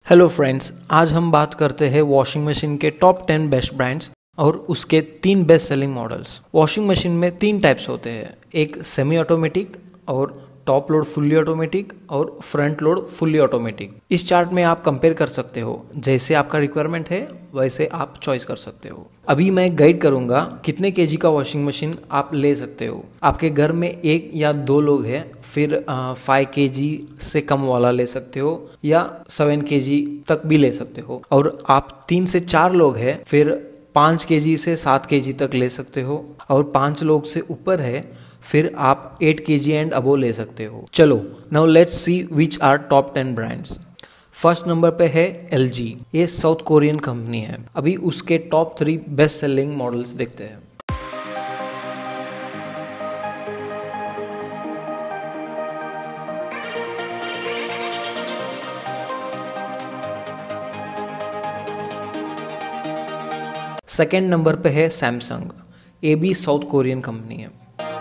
Hello friends, आज हम बात करते हैं वॉशिंग मशीन के टॉप 10 बेस्ट ब्रांड्स और उसके 3 best selling models. Washing machine में 3 टाइप्स होते हैं, एक सेमी ऑटोमेटिक और टॉप लोड फुल्ली ऑटोमेटिक और फ्रंट लोड फुल्ली ऑटोमेटिक। इस चार्ट में आप कंपेयर कर सकते हो, जैसे आपका रिक्वायरमेंट है वैसे आप चॉइस कर सकते हो। अभी मैं गाइड करूंगा कितने केजी का वॉशिंग मशीन आप ले सकते हो। आपके घर में 1 या 2 लोग हैं, फिर 5 केजी से कम वाला ले सकते हो या 7 केजी तक भी ले सकते हो। और आप 3 से 4 लोग हैं, फिर 5 केजी से 7 केजी तक ले सकते हो। और 5 लोग से ऊपर है, फिर आप 8 केजी एंड अबो ले सकते हो। चलो now let's see which are top 10 brands. First number पे है LG। ये साउथ कोरियन कंपनी है। अभी उसके टॉप 3 बेस्ट सेलिंग मॉडल्स देखते हैं। सेकेंड नंबर पे है सैमसंग। ये भी साउथ कोरियन कंपनी है।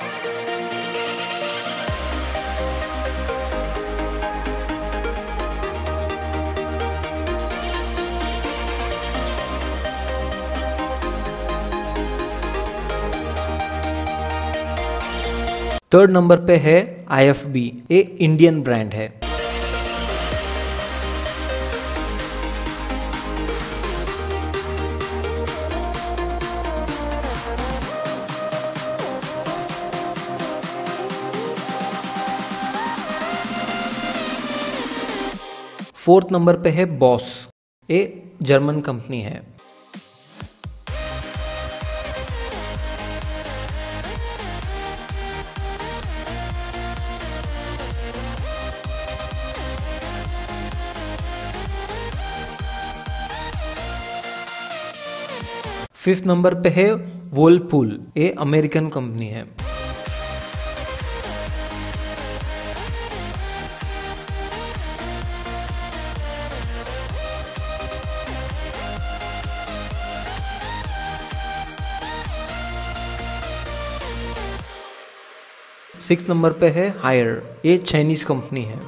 थर्ड नंबर पे है IFB। ये इंडियन ब्रांड है। फोर्थ नंबर पे है बॉस। ये जर्मन कंपनी है। फिफ्थ नंबर पे है वर्लपूल। ये अमेरिकन कंपनी है। सिक्स नंबर पे है हायर। ये चाइनीज कंपनी है।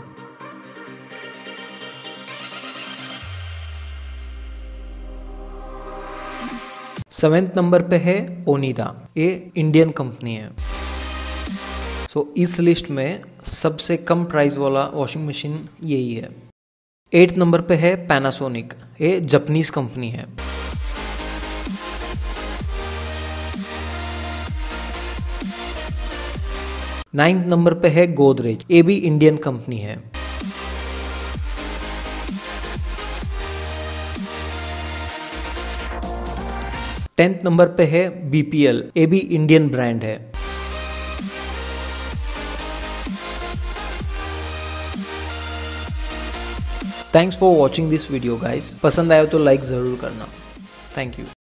सेवेंथ नंबर पे है ओनिडा। ये इंडियन कंपनी है। सो इस लिस्ट में सबसे कम प्राइस वाला वॉशिंग मशीन यही है। एट्थ नंबर पे है पैनासोनिक। ये जापानीज कंपनी है। नाइन्थ नंबर पे है गोदरेज। ये भी इंडियन कंपनी है। टेंथ नंबर पे है BPL। ये भी इंडियन ब्रांड है। Thanks for watching this video guys. पसंद आया तो लाइक जरूर करना। Thank you.